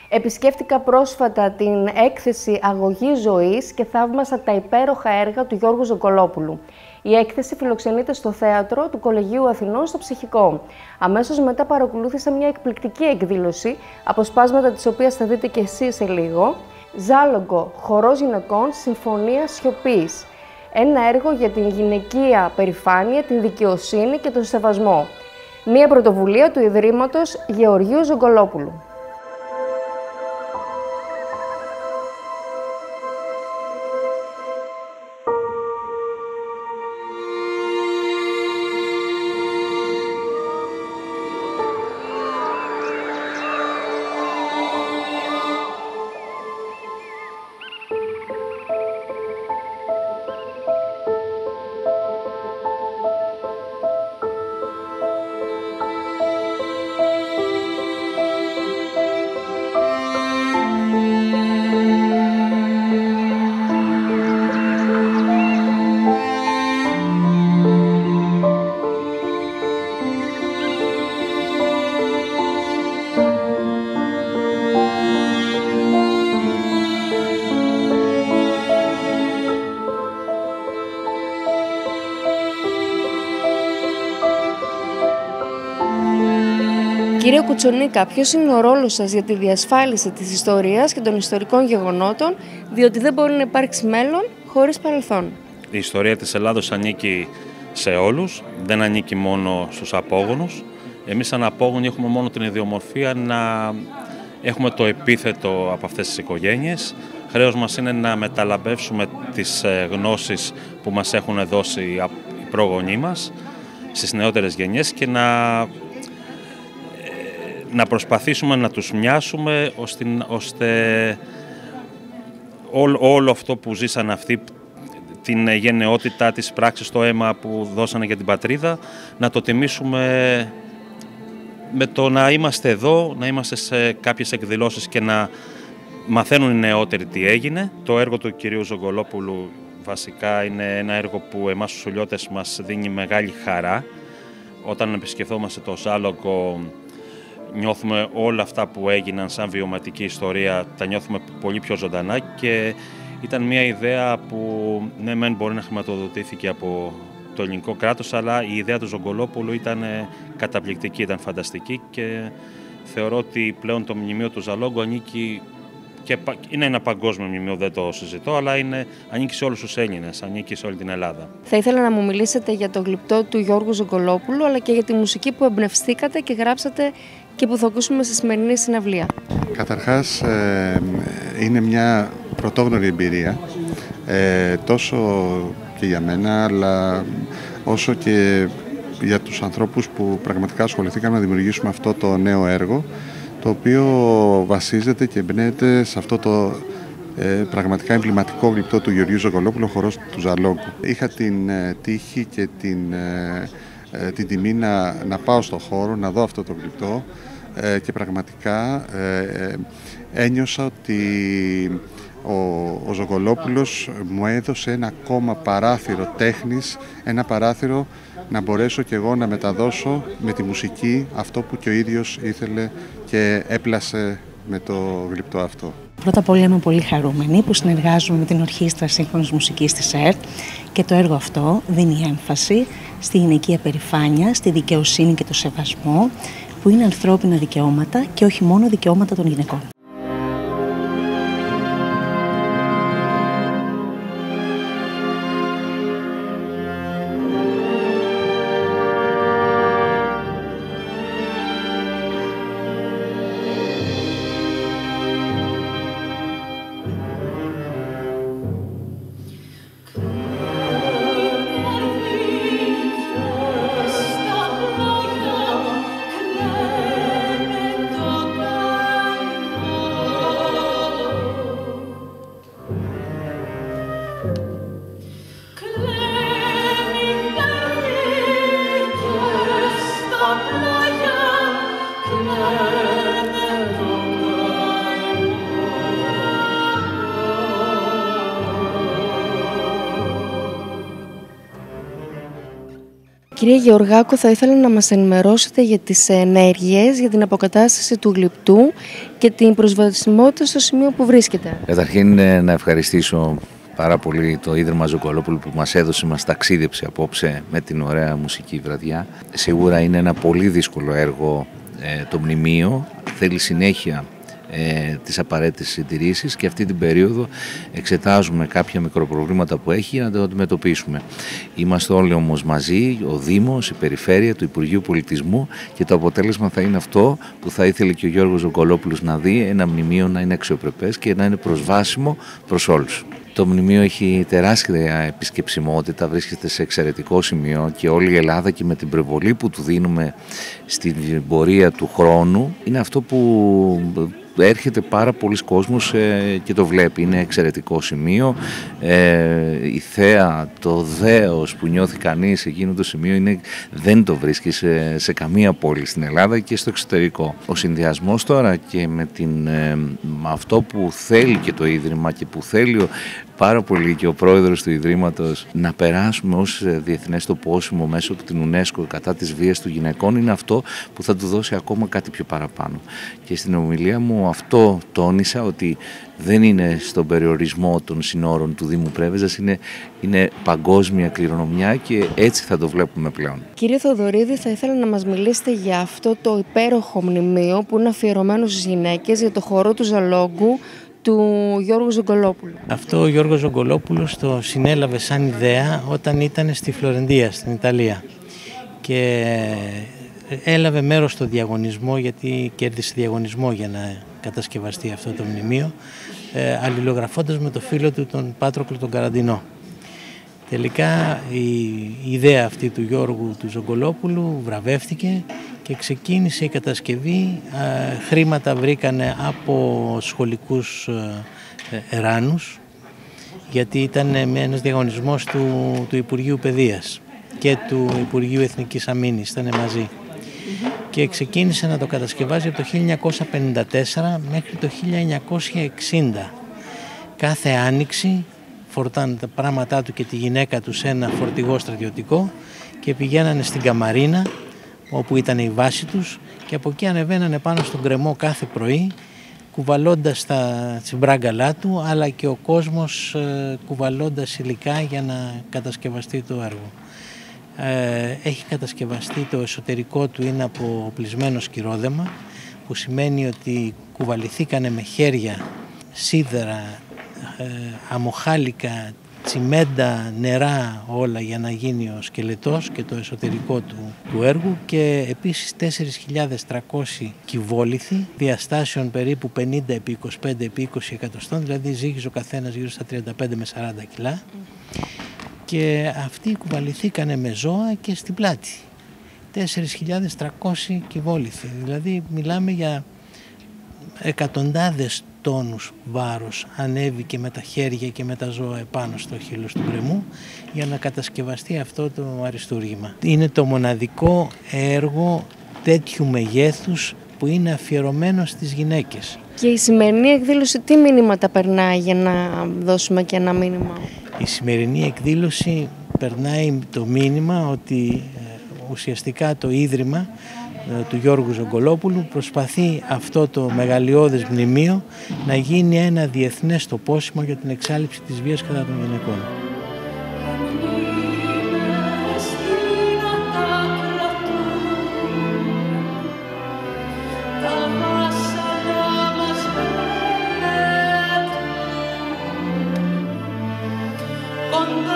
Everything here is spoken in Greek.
Επισκέφτηκα πρόσφατα την έκθεση «Αγωγή Ζωής» και θαύμασα τα υπέροχα έργα του Γιώργου Ζογκολόπουλου. Η έκθεση φιλοξενείται στο θέατρο του Κολεγίου Αθηνών στο Ψυχικό. Αμέσως μετά παρακολούθησα μια εκπληκτική εκδήλωση, αποσπάσματα της οποίας θα δείτε και εσείς σε λίγο. Ζάλογκο, χορός γυναικών, συμφωνία σιωπής. Ένα έργο για την γυναικεία περηφάνεια, την δικαιοσύνη και τον σεβασμό. Μια πρωτοβουλία του Ιδρύματος Γεωργίου Ζογκολόπουλου. Κύριε Κουτσονίκα, ποιος είναι ο ρόλος σας για τη διασφάλιση της ιστορίας και των ιστορικών γεγονότων, διότι δεν μπορεί να υπάρξει μέλλον χωρίς παρελθόν? Η ιστορία της Ελλάδος ανήκει σε όλους, δεν ανήκει μόνο στους απόγονους. Εμείς σαν απόγονοι έχουμε μόνο την ιδιομορφία να έχουμε το επίθετο από αυτές τις οικογένειες. Χρέος μας είναι να μεταλαμπεύσουμε τις γνώσεις που μας έχουν δώσει οι πρόγονοί μας στις νεότερες γενιές και να προσπαθήσουμε να τους μοιάσουμε ώστε όλο αυτό που ζήσαν αυτοί, την γενναιότητα, τις πράξεις, το αίμα που δώσανε για την πατρίδα, να το τιμήσουμε με το να είμαστε εδώ, να είμαστε σε κάποιες εκδηλώσεις και να μαθαίνουν οι νεότεροι τι έγινε. Το έργο του κυρίου Ζογκολόπουλου βασικά είναι ένα έργο που εμάς τους Σουλιώτες μας δίνει μεγάλη χαρά. Όταν επισκεφθόμαστε το Ζάλογκο, νιώθουμε όλα αυτά που έγιναν σαν βιωματική ιστορία, τα νιώθουμε πολύ πιο ζωντανά και ήταν μια ιδέα που ναι μεν μπορεί να χρηματοδοτήθηκε από το ελληνικό κράτος, αλλά η ιδέα του Ζογκολόπουλου ήταν καταπληκτική, ήταν φανταστική και θεωρώ ότι πλέον το μνημείο του Ζαλόγκου ανήκει και είναι ένα παγκόσμιο μνημείο, δεν το συζητώ, αλλά ανήκει σε όλους τους Έλληνες, ανήκει σε όλη την Ελλάδα. Θα ήθελα να μου μιλήσετε για το γλυπτό του Γιώργου Ζογκολόπουλου, αλλά και για τη μουσική που εμπνευστήκατε και γράψατε και που θα ακούσουμε στη σημερινή συναυλία. Καταρχάς, είναι μια πρωτόγνωρη εμπειρία, τόσο και για μένα, αλλά όσο και για τους ανθρώπους που πραγματικά ασχοληθήκαμε να δημιουργήσουμε αυτό το νέο έργο, το οποίο βασίζεται και εμπνέεται σε αυτό το πραγματικά εμβληματικό γλυπτό του Γεωργίου Ζογκολόπουλου, ο χορός του Ζαλόγκου. Είχα την τύχη και την τιμή να πάω στο χώρο, να δω αυτό το γλυπτό και πραγματικά ένιωσα ότι ο Ζογκολόπουλος μου έδωσε ένα ακόμα παράθυρο τέχνης, ένα παράθυρο να μπορέσω κι εγώ να μεταδώσω με τη μουσική αυτό που και ο ίδιος ήθελε και έπλασε με το γλυπτό αυτό. Πρώτα απ' όλα είμαι πολύ χαρούμενη που συνεργάζομαι με την Ορχήστρα Σύγχρονης Μουσικής της ΕΡΤ και το έργο αυτό δίνει έμφαση στη γυναικεία περηφάνεια, στη δικαιοσύνη και το σεβασμό, που είναι ανθρώπινα δικαιώματα και όχι μόνο δικαιώματα των γυναικών. Κύριε Γεωργάκο, θα ήθελα να μας ενημερώσετε για τις ενέργειες για την αποκατάσταση του γλυπτού και την προσβασιμότητα στο σημείο που βρίσκεται. Καταρχήν να ευχαριστήσω πάρα πολύ το Ίδρυμα Ζογκολόπουλου που μας ταξίδεψε απόψε με την ωραία μουσική βραδιά. Σίγουρα είναι ένα πολύ δύσκολο έργο το μνημείο, θέλει συνέχεια τις απαραίτητες συντηρήσεις και αυτή την περίοδο εξετάζουμε κάποια μικροπροβλήματα που έχει για να το αντιμετωπίσουμε. Είμαστε όλοι όμως μαζί, ο Δήμος, η Περιφέρεια, το Υπουργείο Πολιτισμού, και το αποτέλεσμα θα είναι αυτό που θα ήθελε και ο Γιώργος Ζογκολόπουλος να δει, ένα μνημείο να είναι αξιοπρεπές και να είναι προσβάσιμο προς όλους. Το μνημείο έχει τεράστια επισκεψιμότητα, βρίσκεται σε εξαιρετικό σημείο και όλη η Ελλάδα, και με την προβολή που του δίνουμε στην πορεία του χρόνου, είναι αυτό που έρχεται πάρα πολλοί κόσμος και το βλέπει. Είναι εξαιρετικό σημείο. Η θέα, το δέος που νιώθει κανείς εκείνο το σημείο δεν το βρίσκει σε καμία πόλη στην Ελλάδα και στο εξωτερικό. Ο συνδυασμός τώρα και με αυτό που θέλει και το Ίδρυμα και που θέλει πάρα πολύ και ο πρόεδρος του Ιδρύματος να περάσουμε ως διεθνές τοπόσιμο μέσω από την UNESCO κατά της βίας των γυναικών, είναι αυτό που θα του δώσει ακόμα κάτι πιο παραπάνω. Και στην ομιλία μου αυτό τόνισα, ότι δεν είναι στον περιορισμό των συνόρων του Δήμου Πρέβεζας, είναι παγκόσμια κληρονομιά και έτσι θα το βλέπουμε πλέον. Κύριε Θοδωρίδη, θα ήθελα να μας μιλήσετε για αυτό το υπέροχο μνημείο που είναι αφιερωμένο στις γυναίκες, για το χορό του Ζαλόγκου του Γιώργου Ζογκολόπουλου. Αυτό ο Γιώργος Ζογκολόπουλος το συνέλαβε σαν ιδέα όταν ήταν στη Φλωρεντία, στην Ιταλία, και έλαβε μέρος στο διαγωνισμό, γιατί κέρδισε διαγωνισμό για να κατασκευαστεί αυτό το μνημείο, αλληλογραφώντας με το φίλο του τον Πάτροκλο τον Καραντινό. Τελικά η ιδέα αυτή του Γιώργου του Ζογκολόπουλου βραβεύτηκε και ξεκίνησε η κατασκευή. Χρήματα βρήκανε από σχολικούς εράνους, γιατί ήταν ένας διαγωνισμός του Υπουργείου Παιδείας και του Υπουργείου Εθνικής Αμήνης, ήταν μαζί. Και ξεκίνησε να το κατασκευάζει από το 1954 μέχρι το 1960. Κάθε άνοιξη φορτάνε τα πράγματά του και τη γυναίκα του σε ένα φορτηγό στρατιωτικό και πηγαίνανε στην Καμαρίνα, όπου ήταν η βάση τους, και από εκεί ανεβαίνανε πάνω στον κρεμό κάθε πρωί, κουβαλώντας τα τσιμπράγκαλά του, αλλά και ο κόσμος κουβαλώντας υλικά για να κατασκευαστεί το έργο. Έχει κατασκευαστεί, το εσωτερικό του είναι από οπλισμένο σκυρόδεμα, που σημαίνει ότι κουβαληθήκανε με χέρια σίδερα, αμοχάλικα, τσιμέντα, νερά, όλα για να γίνει ο σκελετός και το εσωτερικό του έργου, και επίσης 4.300 κυβόληθοι διαστάσεων περίπου 50 επί 25 επί 20 εκατοστών, δηλαδή ζύγιζε ο καθένας γύρω στα 35 με 40 κιλά, και αυτοί κουβαληθήκανε με ζώα και στην πλάτη. 4.300 κυβόληθοι, δηλαδή μιλάμε για εκατοντάδες τόνους βάρος, ανέβηκε με τα χέρια και με τα ζώα επάνω στο χείλος του γκρεμού για να κατασκευαστεί αυτό το αριστούργημα. Είναι το μοναδικό έργο τέτοιου μεγέθους που είναι αφιερωμένο στις γυναίκες. Και η σημερινή εκδήλωση τι μηνύματα περνάει, για να δώσουμε και ένα μήνυμα? Η σημερινή εκδήλωση περνάει το μήνυμα ότι ουσιαστικά το Ίδρυμα του Γιώργου Ζογκολόπουλου προσπαθεί αυτό το μεγαλειώδες μνημείο να γίνει ένα διεθνές τοπόσιμο για την εξάλληψη της βίας κατά των γυναικών. Con